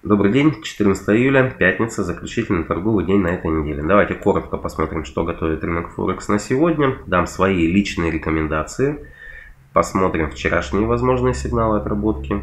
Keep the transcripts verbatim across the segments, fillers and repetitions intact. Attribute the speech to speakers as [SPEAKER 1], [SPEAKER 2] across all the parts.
[SPEAKER 1] Добрый день, четырнадцатое июля, пятница, заключительный торговый день на этой неделе. Давайте коротко посмотрим, что готовит рынок Форекс на сегодня. Дам свои личные рекомендации. Посмотрим вчерашние возможные сигналы отработки.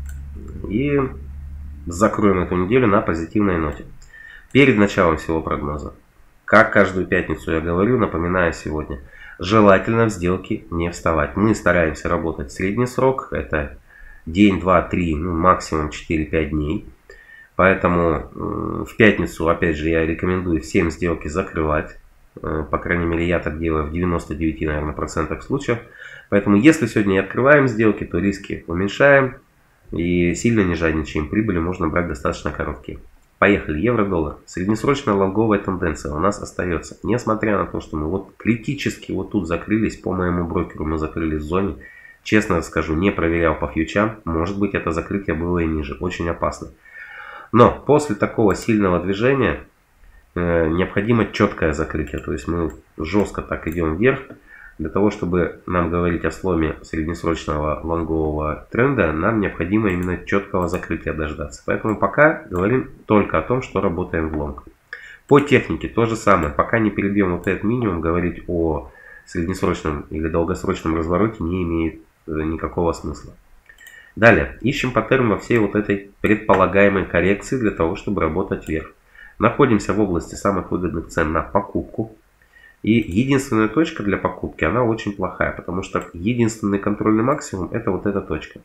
[SPEAKER 1] И закроем эту неделю на позитивной ноте. Перед началом всего прогноза, как каждую пятницу я говорю, напоминаю сегодня, желательно в сделки не вставать. Мы стараемся работать в средний срок, это день, два, три, ну, максимум четыре-пять дней. Поэтому в пятницу, опять же, я рекомендую всем сделки закрывать. По крайней мере, я так делаю в девяноста девяти, наверное, процентах случаев. Поэтому, если сегодня и открываем сделки, то риски уменьшаем и сильно не жадничаем. Прибыли можно брать достаточно короткие. Поехали. Евро-доллар. Среднесрочная лонговая тенденция у нас остается. Несмотря на то, что мы вот критически вот тут закрылись, по моему брокеру мы закрылись в зоне. Честно скажу, не проверял по фьючам. Может быть, это закрытие было и ниже. Очень опасно. Но после такого сильного движения э, необходимо четкое закрытие. То есть мы жестко так идем вверх. Для того, чтобы нам говорить о сломе среднесрочного лонгового тренда, нам необходимо именно четкого закрытия дождаться. Поэтому пока говорим только о том, что работаем в лонг. По технике то же самое. Пока не перебьем вот этот минимум, говорить о среднесрочном или долгосрочном развороте не имеет никакого смысла. Далее, ищем паттерн во всей вот этой предполагаемой коррекции для того, чтобы работать вверх. Находимся в области самых выгодных цен на покупку. И единственная точка для покупки, она очень плохая, потому что единственный контрольный максимум это вот эта точка.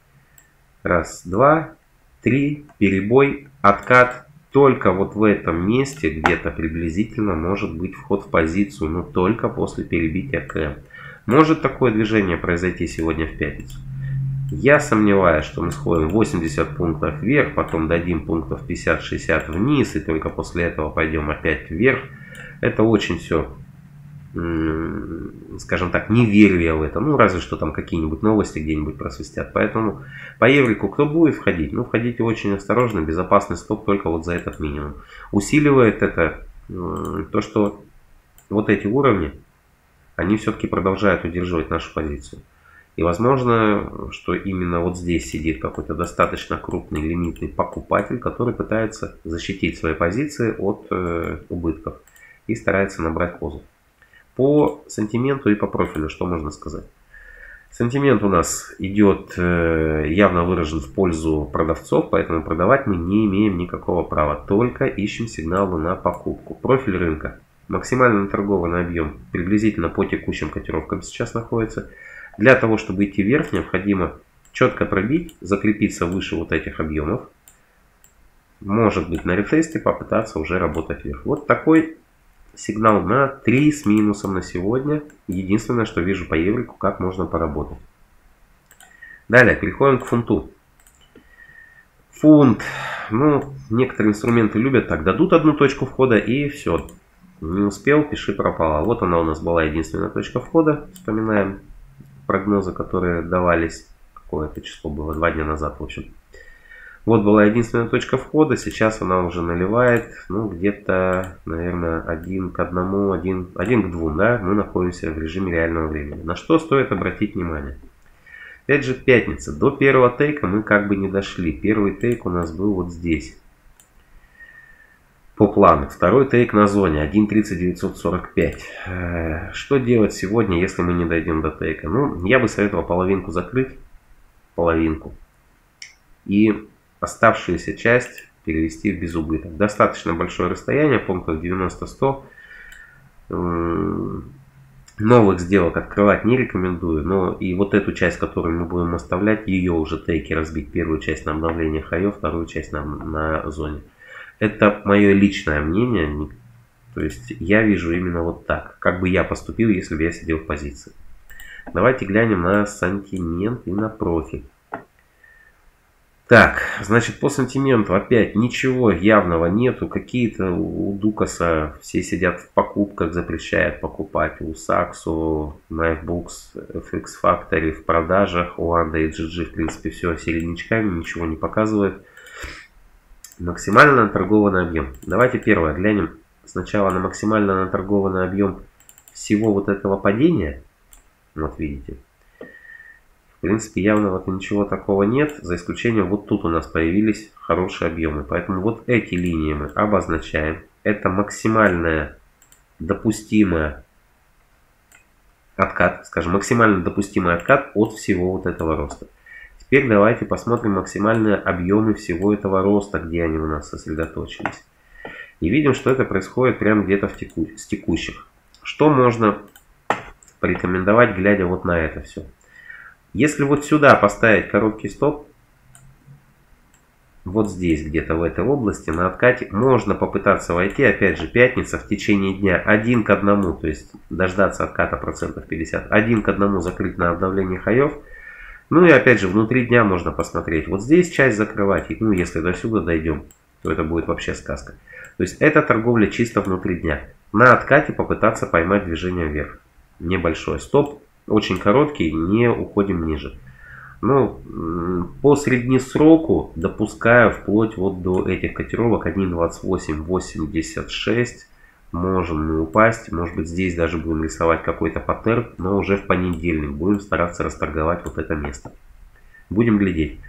[SPEAKER 1] Раз, два, три, перебой, откат. Только вот в этом месте где-то приблизительно может быть вход в позицию, но только после перебития КМ. Может такое движение произойти сегодня в пятницу. Я сомневаюсь, что мы сходим восемьдесят пунктов вверх, потом дадим пунктов пятьдесят-шестьдесят вниз, и только после этого пойдем опять вверх. Это очень все, скажем так, не верю я в это. Ну, разве что там какие-нибудь новости где-нибудь просвистят. Поэтому по еврику кто будет входить? Ну, входите очень осторожно, безопасный стоп только вот за этот минимум. Усиливает это то, что вот эти уровни, они все-таки продолжают удерживать нашу позицию. И возможно, что именно вот здесь сидит какой-то достаточно крупный лимитный покупатель, который пытается защитить свои позиции от э, убытков и старается набрать позу. По сантименту и по профилю что можно сказать? Сантимент у нас идет э, явно выражен в пользу продавцов, поэтому продавать мы не имеем никакого права, только ищем сигналы на покупку. Профиль рынка. Максимально наторгованный объем приблизительно по текущим котировкам сейчас находится. Для того, чтобы идти вверх, необходимо четко пробить, закрепиться выше вот этих объемов. Может быть, на ретесте попытаться уже работать вверх. Вот такой сигнал на три с минусом на сегодня. Единственное, что вижу по еврику, как можно поработать. Далее, переходим к фунту. Фунт. Ну, некоторые инструменты любят так. Дадут одну точку входа и все. Не успел, пиши пропало. Вот она у нас была единственная точка входа. Вспоминаем прогнозы, которые давались, какое-то число было, два дня назад, в общем. Вот была единственная точка входа, сейчас она уже наливает, ну, где-то, наверное, один к одному, один, один к двум, да, мы находимся в режиме реального времени. На что стоит обратить внимание? Опять же, пятница. До первого тейка мы как бы не дошли. Первый тейк у нас был вот здесь. По плану. Второй тейк на зоне один тридцать девятьсот сорок пять. Что делать сегодня, если мы не дойдем до тейка? Ну, я бы советовал половинку закрыть. Половинку. И оставшуюся часть перевести в безубыток. Достаточно большое расстояние, пунктов девяносто-сто. Новых сделок открывать не рекомендую. Но и вот эту часть, которую мы будем оставлять, ее уже тейки разбить. Первую часть на обновление хаев, вторую часть на, на зоне. Это мое личное мнение, то есть я вижу именно вот так, как бы я поступил, если бы я сидел в позиции. Давайте глянем на сантимент и на профиль. Так, значит, по сантименту опять ничего явного нету, какие-то у Дукаса все сидят в покупках, запрещают покупать, у Саксу, Knifebooks, эф икс Factory в продажах, у Анда и джи джи в принципе все середнячками, ничего не показывает. Максимально наторгованный объем. Давайте первое глянем сначала на максимально наторгованный объем всего вот этого падения. Вот видите. В принципе, явного-то ничего такого нет, за исключением вот тут у нас появились хорошие объемы. Поэтому вот эти линии мы обозначаем. Это максимальная допустимая откат, скажем, максимально допустимый откат от всего вот этого роста. Теперь давайте посмотрим максимальные объемы всего этого роста, где они у нас сосредоточились. И видим, что это происходит прямо где-то в теку... с текущих. Что можно порекомендовать, глядя вот на это все? Если вот сюда поставить короткий стоп, вот здесь где-то в этой области на откате можно попытаться войти, опять же, пятница в течение дня один к одному, то есть дождаться отката процентов пятьдесят, один к одному закрыть на обновлении хаев. Ну и опять же внутри дня можно посмотреть, вот здесь часть закрывать, и ну если до сюда дойдем, то это будет вообще сказка. То есть это торговля чисто внутри дня. На откате попытаться поймать движение вверх. Небольшой стоп, очень короткий, не уходим ниже. Ну, по среднесроку допускаю вплоть вот до этих котировок один двадцать восемь восемьдесят шесть. Можем мы упасть. Может быть, здесь даже будем рисовать какой-то паттерн, но уже в понедельник будем стараться расторговать вот это место. Будем глядеть.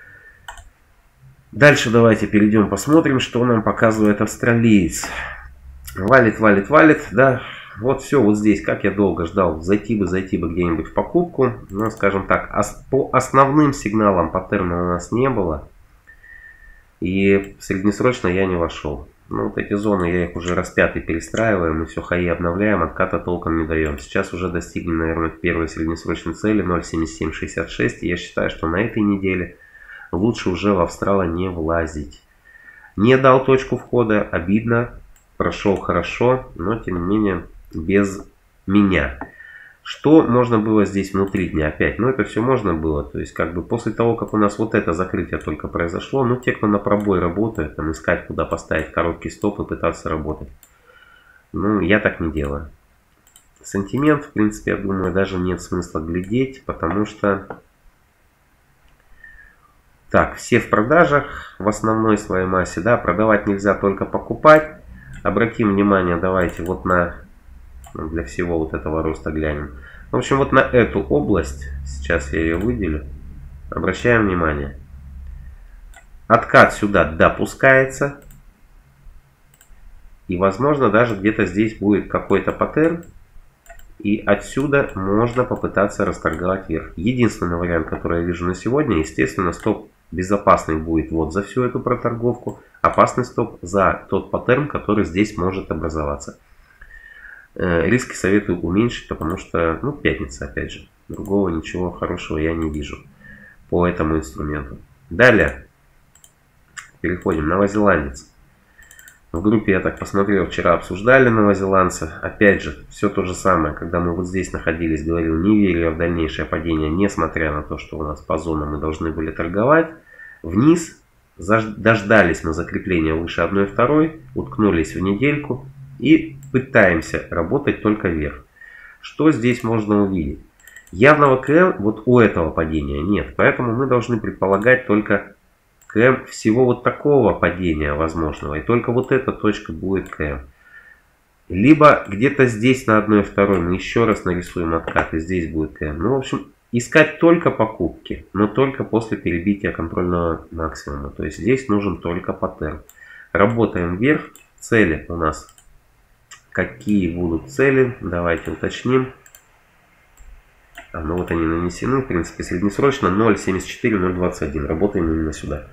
[SPEAKER 1] Дальше давайте перейдем, посмотрим, что нам показывает австралиец. Валит, валит, валит, да. Вот все, вот здесь, как я долго ждал, зайти бы, зайти бы где-нибудь в покупку. Но, скажем так, по основным сигналам паттерна у нас не было. И среднесрочно я не вошел. Ну, вот эти зоны, я их уже распятый перестраиваю, мы все хаи обновляем, отката толком не даем. Сейчас уже достигли, наверное, первой среднесрочной цели ноль семьдесят семь шестьдесят шесть. И я считаю, что на этой неделе лучше уже в Австрала не влазить. Не дал точку входа, обидно, прошел хорошо, но тем не менее без меня. Что можно было здесь внутри дня опять? Ну, это все можно было. То есть, как бы после того, как у нас вот это закрытие только произошло, ну, те, кто на пробой работает, там искать, куда поставить короткий стоп и пытаться работать. Ну, я так не делаю. Сентимент, в принципе, я думаю, даже нет смысла глядеть, потому что... Так, все в продажах в основной своей массе, да, продавать нельзя, только покупать. Обратим внимание, давайте вот на... Для всего вот этого роста глянем. В общем, вот на эту область, сейчас я ее выделю, обращаем внимание. Откат сюда допускается. И, возможно, даже где-то здесь будет какой-то паттерн. И отсюда можно попытаться расторговать вверх. Единственный вариант, который я вижу на сегодня, естественно, стоп безопасный будет вот за всю эту проторговку. Опасный стоп за тот паттерн, который здесь может образоваться. Риски советую уменьшить, потому что, ну, пятница, опять же. Другого ничего хорошего я не вижу по этому инструменту. Далее. Переходим. Новозеландец. В группе, я так посмотрел, вчера обсуждали новозеландца. Опять же, все то же самое. Когда мы вот здесь находились, говорил, не верю в дальнейшее падение, несмотря на то, что у нас по зонам мы должны были торговать. Вниз. Дождались мы закрепления выше одной второй. Уткнулись в недельку. И пытаемся работать только вверх. Что здесь можно увидеть? Явного КМ вот у этого падения нет. Поэтому мы должны предполагать только КМ всего вот такого падения возможного. И только вот эта точка будет КМ. Либо где-то здесь на одной второй мы еще раз нарисуем откат. И здесь будет КМ. Ну, в общем, искать только покупки. Но только после перебития контрольного максимума. То есть здесь нужен только паттерн. Работаем вверх. Цели у нас... Какие будут цели? Давайте уточним. А, ну вот они нанесены. В принципе, среднесрочно ноль семьдесят четыре ноль двадцать один. Работаем именно сюда.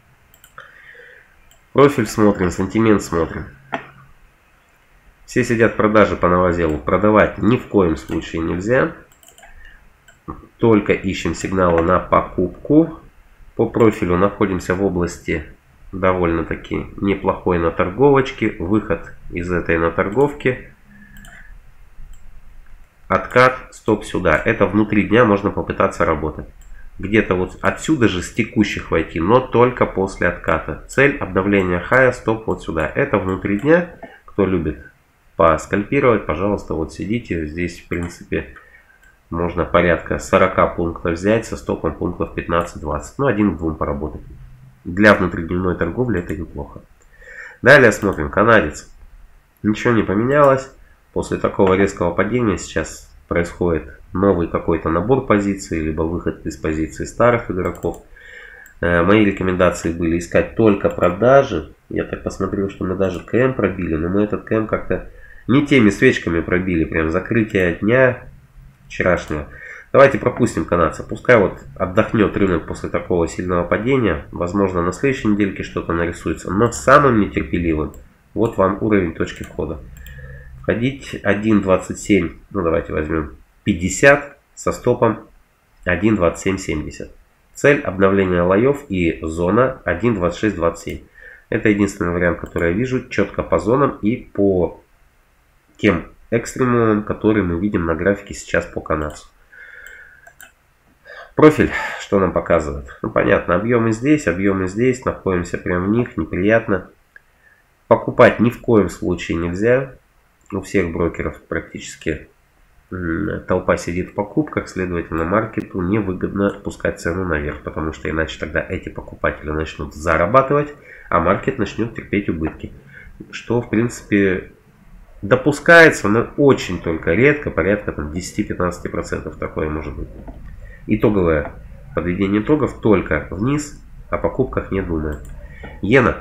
[SPEAKER 1] Профиль смотрим, сантимент смотрим. Все сидят в продаже по новозелу. Продавать ни в коем случае нельзя. Только ищем сигналы на покупку. По профилю находимся в области... довольно-таки неплохой на торговочке. Выход из этой наторговки. Откат, стоп сюда. Это внутри дня можно попытаться работать. Где-то вот отсюда же с текущих войти, но только после отката. Цель обновления хая, стоп вот сюда. Это внутри дня. Кто любит поскальпировать, пожалуйста, вот сидите. Здесь, в принципе, можно порядка сорока пунктов взять со стопом пунктов пятнадцать-двадцать. Ну, один к двум поработать. Для внутридневной торговли это неплохо. Далее смотрим. Канадец. Ничего не поменялось. После такого резкого падения сейчас происходит новый какой-то набор позиций, либо выход из позиции старых игроков. Мои рекомендации были искать только продажи. Я так посмотрел, что мы даже КМ пробили, но мы этот КМ как-то не теми свечками пробили. Прям закрытие дня вчерашнего. Давайте пропустим канадца. Пускай вот отдохнет рынок после такого сильного падения. Возможно, на следующей недельке что-то нарисуется. Но самым нетерпеливым вот вам уровень точки входа. Входить один двадцать семь, ну давайте возьмем пятьдесят со стопом один двадцать семь семьдесят. Цель обновления лоев и зона один двадцать шесть двадцать семь. Это единственный вариант, который я вижу четко по зонам и по тем экстремумам, которые мы видим на графике сейчас по канадцу. Профиль, что нам показывает? Ну понятно, объемы здесь, объемы здесь, находимся прямо в них, неприятно. Покупать ни в коем случае нельзя. У всех брокеров практически толпа сидит в покупках, следовательно, маркету невыгодно пускать цену наверх, потому что иначе тогда эти покупатели начнут зарабатывать, а маркет начнет терпеть убытки. Что, в принципе, допускается, но очень только редко, порядка десять-пятнадцать процентов такое может быть. Итоговое подведение итогов только вниз, о покупках не думаю. Иена.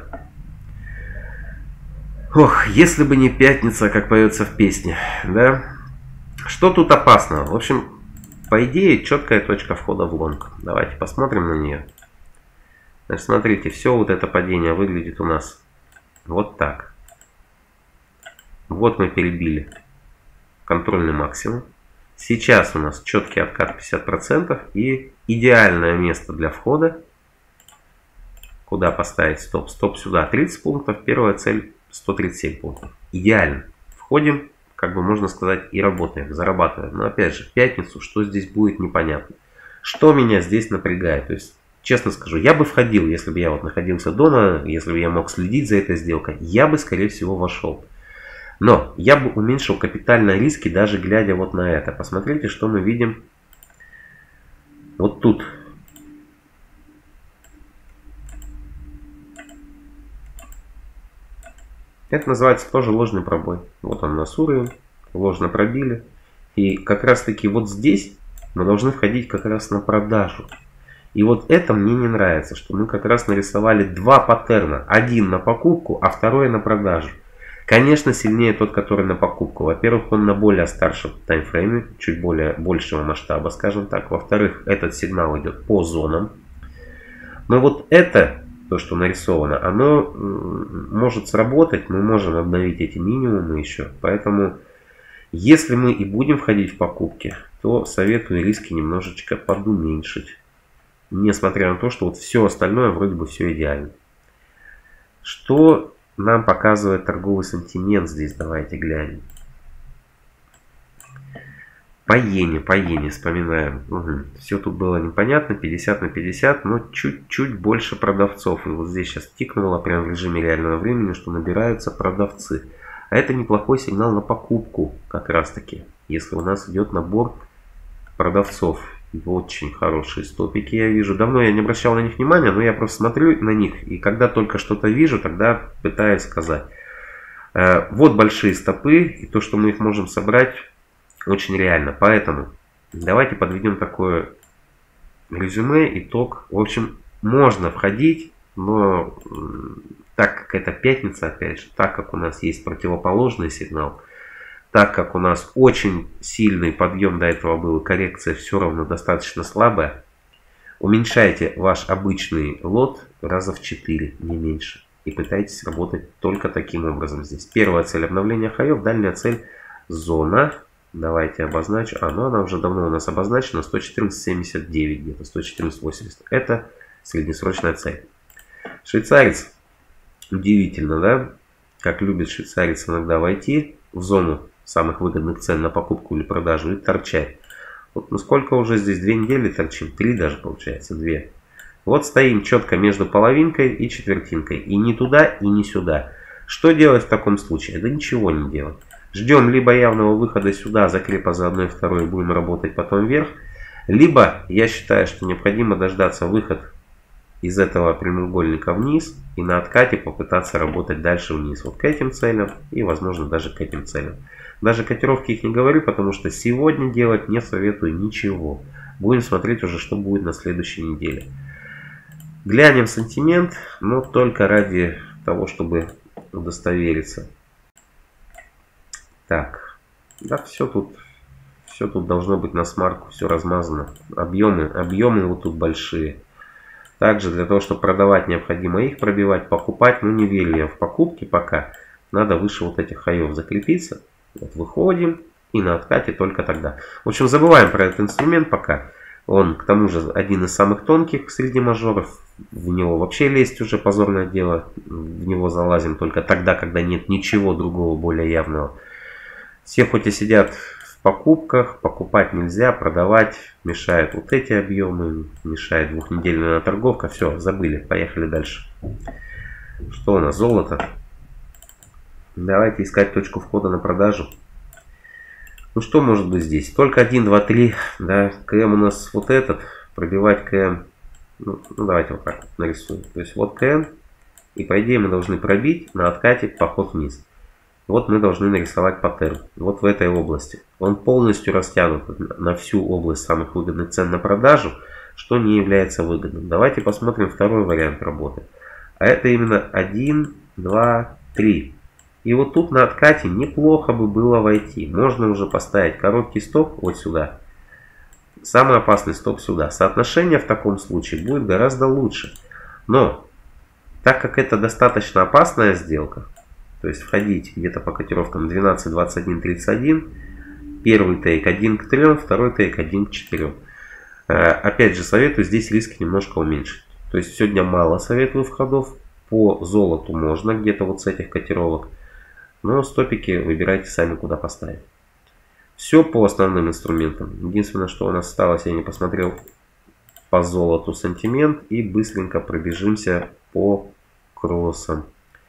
[SPEAKER 1] Ох, если бы не пятница, как поется в песне, да? Что тут опасного? В общем, по идее, четкая точка входа в лонг. Давайте посмотрим на нее. Значит, смотрите, все вот это падение выглядит у нас вот так. Вот мы перебили контрольный максимум. Сейчас у нас четкий откат пятьдесят процентов и идеальное место для входа. Куда поставить стоп? Стоп сюда тридцать пунктов, первая цель сто тридцать семь пунктов. Идеально. Входим, как бы можно сказать, и работаем, зарабатываем. Но опять же, в пятницу, что здесь будет, непонятно. Что меня здесь напрягает? То есть, честно скажу, я бы входил, если бы я вот находился дома, если бы я мог следить за этой сделкой, я бы, скорее всего, вошел. Но я бы уменьшил капитальные риски, даже глядя вот на это. Посмотрите, что мы видим вот тут. Это называется тоже ложный пробой. Вот он у нас уровень, ложно пробили. И как раз таки вот здесь мы должны входить как раз на продажу. И вот это мне не нравится, что мы как раз нарисовали два паттерна. Один на покупку, а второй на продажу. Конечно, сильнее тот, который на покупку. Во-первых, он на более старшем таймфрейме, чуть более большего масштаба, скажем так. Во-вторых, этот сигнал идет по зонам. Но вот это... То, что нарисовано, оно может сработать, мы можем обновить эти минимумы еще. Поэтому, если мы и будем входить в покупки, то советую риски немножечко подуменьшить. Несмотря на то, что вот все остальное вроде бы все идеально. Что нам показывает торговый сантимент здесь? Давайте глянем. По иене, по иене вспоминаем. Угу. Все тут было непонятно, пятьдесят на пятьдесят, но чуть-чуть больше продавцов. И вот здесь сейчас тикнуло прямо в режиме реального времени, что набираются продавцы. А это неплохой сигнал на покупку, как раз таки. Если у нас идет набор продавцов. И очень хорошие стопики я вижу. Давно я не обращал на них внимания, но я просто смотрю на них. И когда только что-то вижу, тогда пытаюсь сказать. Вот большие стопы, и то, что мы их можем собрать... Очень реально. Поэтому давайте подведем такое резюме, итог. В общем, можно входить, но так как это пятница, опять же, так как у нас есть противоположный сигнал, так как у нас очень сильный подъем до этого был, коррекция все равно достаточно слабая, уменьшайте ваш обычный лот раза в четыре, не меньше. И пытайтесь работать только таким образом здесь. Первая цель обновления хаев, дальняя цель зона. Давайте обозначу. А, ну она уже давно у нас обозначена. сто четырнадцать семьдесят девять где-то. сто четырнадцать восемьдесят. Это среднесрочная цель. Швейцарец. Удивительно, да? Как любит швейцарец иногда войти в зону самых выгодных цен на покупку или продажу и торчать. Вот ну сколько уже здесь? Две недели торчим. Три даже получается. Две. Вот стоим четко между половинкой и четвертинкой. И не туда, и не сюда. Что делать в таком случае? Да ничего не делать. Ждем либо явного выхода сюда, закрепа за одной и второй, будем работать потом вверх. Либо я считаю, что необходимо дождаться выход из этого прямоугольника вниз и на откате попытаться работать дальше вниз. Вот к этим целям и, возможно, даже к этим целям. Даже котировки их не говорю, потому что сегодня делать не советую ничего. Будем смотреть уже, что будет на следующей неделе. Глянем сантимент, но только ради того, чтобы удостовериться. Так, да, все тут, все тут должно быть на смарку, все размазано. Объемы, объемы вот тут большие. Также для того, чтобы продавать, необходимо их пробивать, покупать. Ну, не верю я в покупки пока. Надо выше вот этих хаев закрепиться. Вот выходим и на откате только тогда. В общем, забываем про этот инструмент пока. Он, к тому же, один из самых тонких среди мажоров. В него вообще лезть уже позорное дело. В него залазим только тогда, когда нет ничего другого более явного. Все хоть и сидят в покупках, покупать нельзя, продавать мешают вот эти объемы, мешает двухнедельная торговка. Все, забыли, поехали дальше. Что у нас? Золото. Давайте искать точку входа на продажу. Ну что может быть здесь? Только один, два, три. Да, КМ у нас вот этот. Пробивать КМ. Ну, ну давайте вот так нарисуем. То есть вот КМ. И по идее мы должны пробить на откате поход вниз. Вот мы должны нарисовать паттерн. Вот в этой области. Он полностью растянут на всю область самых выгодных цен на продажу, что не является выгодным. Давайте посмотрим второй вариант работы. А это именно один, два, три. И вот тут на откате неплохо бы было войти. Можно уже поставить короткий стоп вот сюда. Самый опасный стоп сюда. Соотношение в таком случае будет гораздо лучше. Но, так как это достаточно опасная сделка, то есть входить где-то по котировкам двенадцать, двадцать один, тридцать один, первый тейк один к трем, второй тейк один к четырем. Опять же советую здесь риски немножко уменьшить. То есть сегодня мало советую входов. По золоту можно где-то вот с этих котировок. Но стопики выбирайте сами, куда поставить. Все по основным инструментам. Единственное, что у нас осталось, я не посмотрел по золоту сантимент. И быстренько пробежимся по кроссам.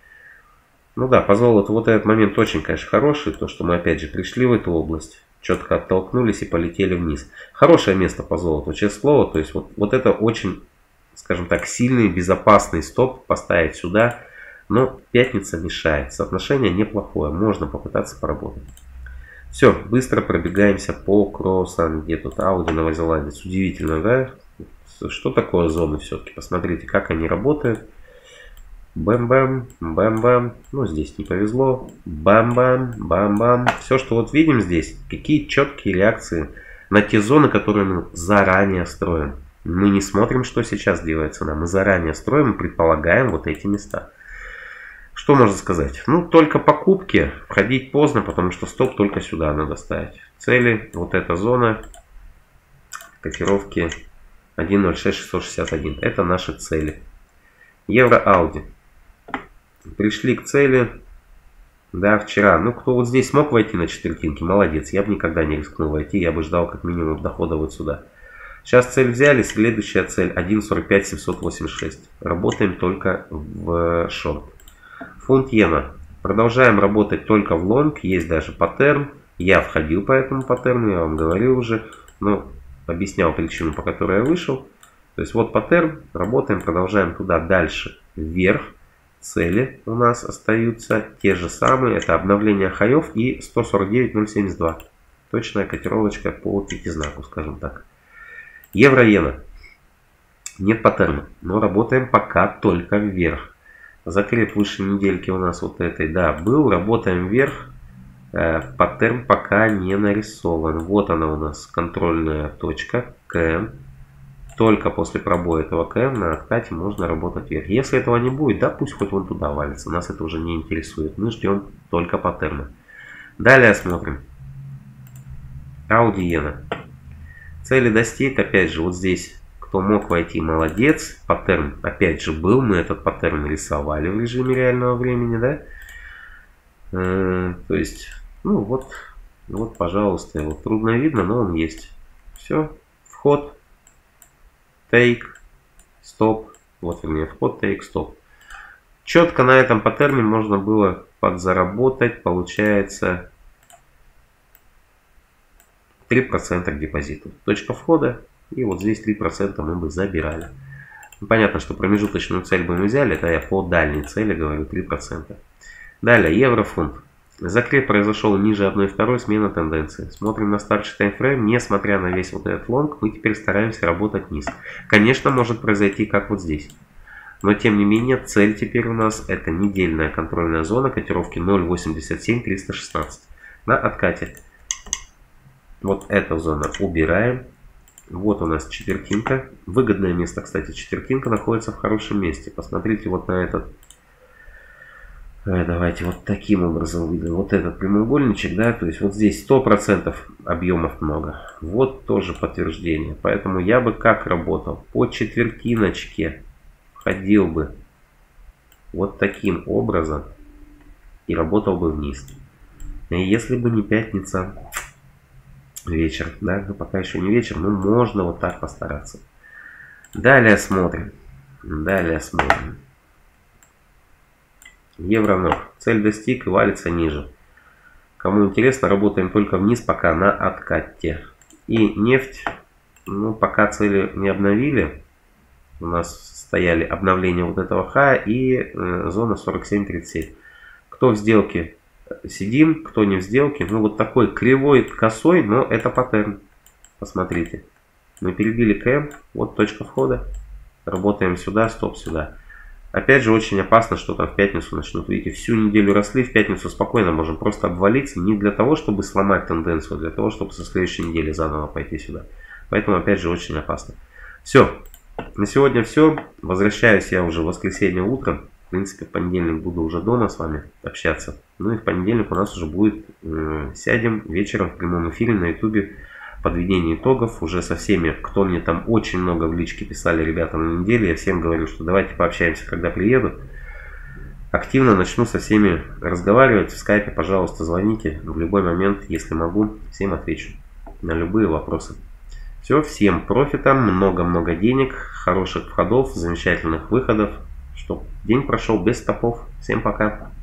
[SPEAKER 1] Ну да, по золоту вот этот момент очень, конечно, хороший. То, что мы опять же пришли в эту область. Четко оттолкнулись и полетели вниз. Хорошее место по золоту, честное слово. То есть вот, вот это очень, скажем так, сильный, безопасный стоп поставить сюда. Но пятница мешает. Соотношение неплохое. Можно попытаться поработать. Все, быстро пробегаемся по кроссам. Где тут Audi, новозеландец. Удивительно, да? Что такое зоны все-таки? Посмотрите, как они работают. Бэм-бэм, бэм-бэм. Ну, здесь не повезло. Бам-бам, бам-бам. Все, что вот видим здесь, какие четкие реакции на те зоны, которые мы заранее строим. Мы не смотрим, что сейчас делается нам. Мы заранее строим и предполагаем вот эти места. Что можно сказать? Ну, только покупки. Входить поздно, потому что стоп только сюда надо ставить. Цели, вот эта зона, котировки один ноль шесть шестьсот шестьдесят один. Это наши цели. Евро-Ауди. Пришли к цели. Да, вчера. Ну, кто вот здесь смог войти на четвертинки, молодец. Я бы никогда не рискнул войти. Я бы ждал как минимум дохода вот сюда. Сейчас цель взяли. Следующая цель один сорок пять семьсот восемьдесят шесть. Работаем только в шорт. Фунт иена. Продолжаем работать только в лонг. Есть даже паттерн. Я входил по этому паттерну, я вам говорил уже. Но объяснял причину, по которой я вышел. То есть вот паттерн. Работаем, продолжаем туда дальше. Вверх. Цели у нас остаются те же самые. Это обновление хаев и сто сорок девять ноль семьдесят два. Точная котировочка по пятизнаку, скажем так. Евро-иена. Нет паттерна. Но работаем пока только вверх. Закреп выше недельки у нас вот этой, да, был. Работаем вверх. Э, паттерн пока не нарисован. Вот она у нас, контрольная точка. КМ. Только после пробоя этого КМ на откате можно работать вверх. Если этого не будет, да, пусть хоть вон туда валится. Нас это уже не интересует. Мы ждем только паттерна. Далее смотрим. Audi иена. Цели достиг. Опять же, вот здесь. Кто мог войти, молодец. Паттерн опять же был. Мы этот паттерн рисовали в режиме реального времени, да? Э, то есть, ну вот, вот, пожалуйста. Его трудно видно, но он есть. Все. Вход. Тейк. Стоп. Вот, вернее, вход, тейк, стоп. Четко на этом паттерне можно было подзаработать. Получается три процента к депозиту. Точка входа. И вот здесь три процента мы бы забирали. Понятно, что промежуточную цель бы мы взяли, это я по дальней цели говорю, три процента. Далее, евро-фунт. Закреп произошел ниже одна вторая, смена тенденции. Смотрим на старший таймфрейм, несмотря на весь вот этот лонг, мы теперь стараемся работать вниз. Конечно, может произойти как вот здесь. Но тем не менее, цель теперь у нас это недельная контрольная зона котировки ноль восемьдесят семь триста шестнадцать. На откате. Вот эту зону убираем. Вот у нас четвертинка. Выгодное место, кстати, четвертинка находится в хорошем месте. Посмотрите вот на этот. Давайте вот таким образом выйдем. Вот этот прямоугольничек, да, то есть вот здесь сто процентов объемов много. Вот тоже подтверждение. Поэтому я бы как работал? По четвертиночке ходил бы вот таким образом и работал бы вниз. И если бы не пятница, вечер, да, но пока еще не вечер, но можно вот так постараться. Далее смотрим. Далее смотрим. Евро-нов. Цель достиг и валится ниже. Кому интересно, работаем только вниз, пока на откате. И нефть, ну, пока цели не обновили. У нас стояли обновления вот этого хая и э, зона сорок семь тридцать семь. Кто в сделке, сидим, кто не в сделке. Ну, вот такой кривой, косой, но это паттерн. Посмотрите. Мы перебили КМ, вот точка входа. Работаем сюда, стоп сюда. Опять же, очень опасно, что там в пятницу начнут. Видите, всю неделю росли, в пятницу спокойно можем просто обвалиться. Не для того, чтобы сломать тенденцию, а для того, чтобы со следующей недели заново пойти сюда. Поэтому, опять же, очень опасно. Все. На сегодня все. Возвращаюсь я уже в воскресенье утром. В принципе, в понедельник буду уже дома с вами общаться. Ну и в понедельник у нас уже будет, э, сядем вечером в прямом эфире на ютубе. Подведение итогов уже со всеми, кто мне там очень много в личке писали, ребята, на неделе. Я всем говорю, что давайте пообщаемся, когда приеду. Активно начну со всеми разговаривать. В скайпе, пожалуйста, звоните. В любой момент, если могу, всем отвечу на любые вопросы. Все, всем профита, много-много денег, хороших входов, замечательных выходов. Чтобы день прошел без стопов. Всем пока.